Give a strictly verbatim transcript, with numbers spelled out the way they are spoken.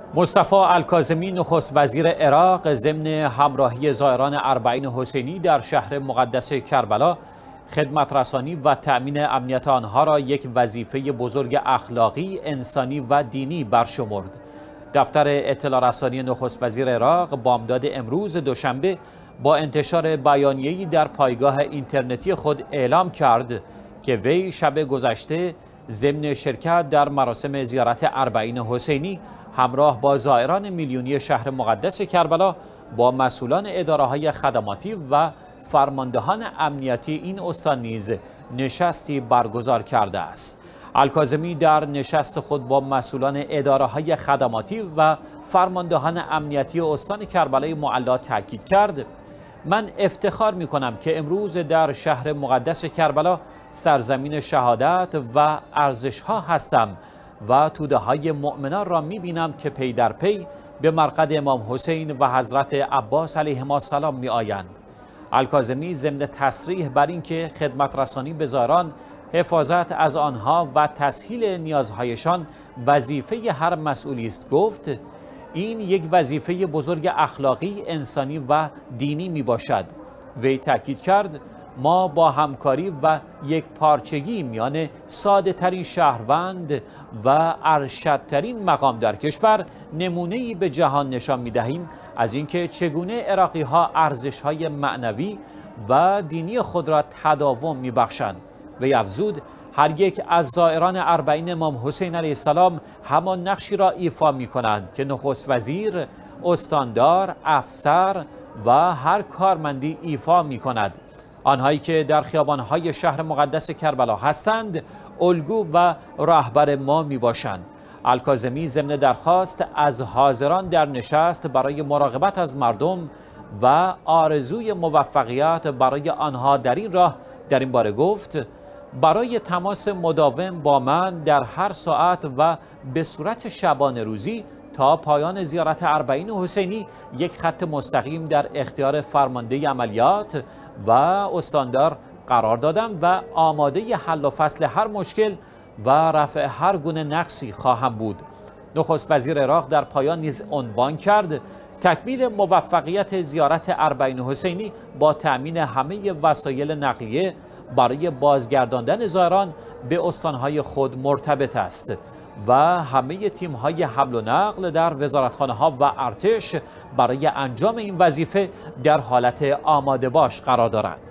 مصطفی الکاظمی نخست وزیر عراق ضمن همراهی زائران اربعین حسینی در شهر مقدس کربلا خدمت رسانی و تأمین امنیت آنها را یک وظیفه بزرگ اخلاقی، انسانی و دینی برشمرد. دفتر اطلاع رسانی نخست وزیر عراق بامداد امروز دوشنبه با انتشار بیانیه‌ای در پایگاه اینترنتی خود اعلام کرد که وی شب گذشته ضمن شرکت در مراسم زیارت اربعین حسینی همراه با زائران میلیونی شهر مقدس کربلا با مسئولان اداره‌های خدماتی و فرماندهان امنیتی این استان نیز نشستی برگزار کرده است. الکاظمی در نشست خود با مسئولان اداره‌های خدماتی و فرماندهان امنیتی استان کربلای معلا تاکید کرد: من افتخار می کنم که امروز در شهر مقدس کربلا سرزمین شهادت و ارزش‌ها هستم و توده های مؤمنان را می بینم که پی در پی به مرقد امام حسین و حضرت عباس علیهما السلام می آیند. الکاظمی ضمن تصریح بر اینکه خدمت رسانی به زائران، حفاظت از آنها و تسهیل نیازهایشان وظیفه هر مسئولی است گفت: این یک وظیفه بزرگ اخلاقی، انسانی و دینی می باشد. وی تاکید کرد: ما با همکاری و یک پارچگی میان ساده ترین شهروند و ارشدترین مقام در کشور نمونه‌ای به جهان نشان می دهیم از اینکه چگونه عراقی ها ارزش های معنوی و دینی خود را تداوم می بخشند. وی افزود: هر یک از زائران اربعین امام حسین علیه السلام همان نقشی را ایفا می کنند که نخست وزیر، استاندار، افسر و هر کارمندی ایفا می کند. آنهایی که در خیابانهای شهر مقدس کربلا هستند الگو و رهبر ما می باشند. الکاظمی ضمن درخواست از حاضران در نشست برای مراقبت از مردم و آرزوی موفقیت برای آنها در این راه در این باره گفت: برای تماس مداوم با من در هر ساعت و به صورت شبانه روزی تا پایان زیارت اربعین حسینی یک خط مستقیم در اختیار فرمانده عملیات و استاندار قرار دادم و آماده حل و فصل هر مشکل و رفع هر گونه نقصی خواهم بود. نخست وزیر عراق در پایان نیز عنوان کرد: تکمیل موفقیت زیارت اربعین حسینی با تأمین همه وسایل نقلیه برای بازگرداندن زائران به استانهای خود مرتبط است و همه تیم‌های حمل و نقل در وزارتخانه‌ها و ارتش برای انجام این وظیفه در حالت آماده باش قرار دارند.